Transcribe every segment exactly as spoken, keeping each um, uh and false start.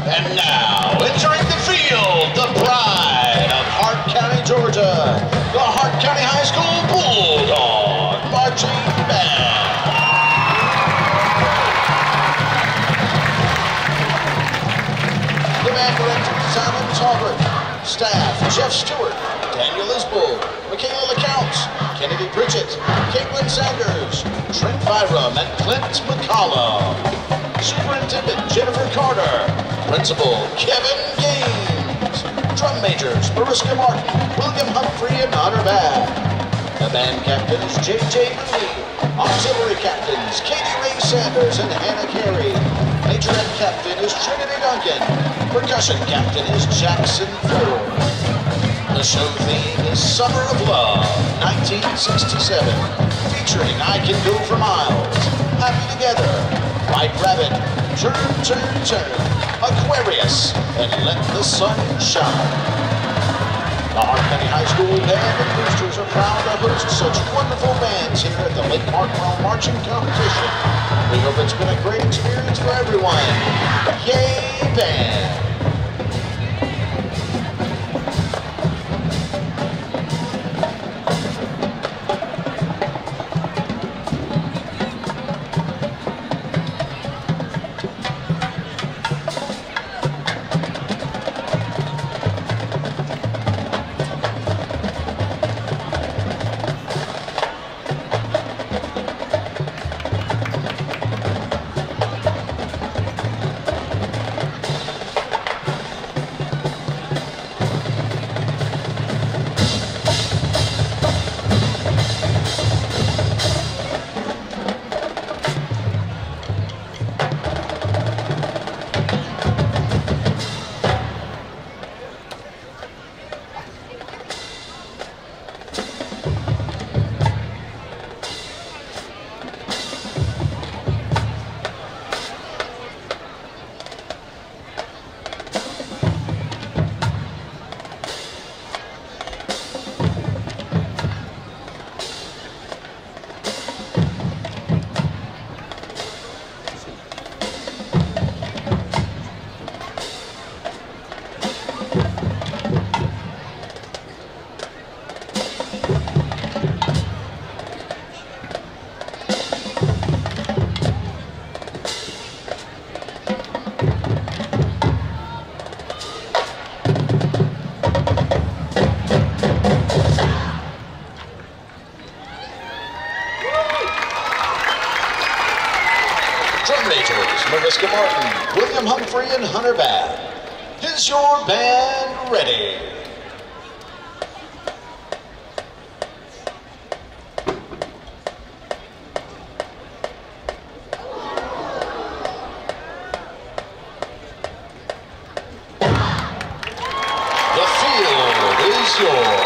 And now, entering the field, the pride of Hart County, Georgia, the Hart County High School Bulldog Marching Band. The band director, Simon Talbert. Staff, Jeff Stewart, Daniel Isbell, Michaela LeCounte, Kennedy Pritchett, Caitlin Sanders, Trent Byram, and Clint McCollum. Superintendent, Jennifer Carter. Principal, Kevin Gaines. Drum majors, Mariska Martin, William Humphrey, and Honor Bad. The band captain is J J Mooney. Auxiliary captains, Katie Ray Sanders and Hannah Carey. Majorette captain is Trinity Duncan. Percussion captain is Jackson Ford. The show theme is Summer of Love, nineteen sixty-seven, featuring I Can Go for Miles, Happy Together, White Rabbit, Turn, Turn, Turn, Aquarius, and Let the Sun Shine. The Hart County High School Band and Boosters are proud to host such wonderful bands here at the Lake Hartwell Marching Competition. We hope it's been a great experience for everyone. Yay, band! Drum majors, Mariska Martin, William Humphrey, and Hunter Bad. Is your band ready? The field is yours.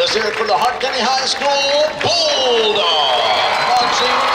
Let's hear it for the Hart County High School Bulldogs. Marching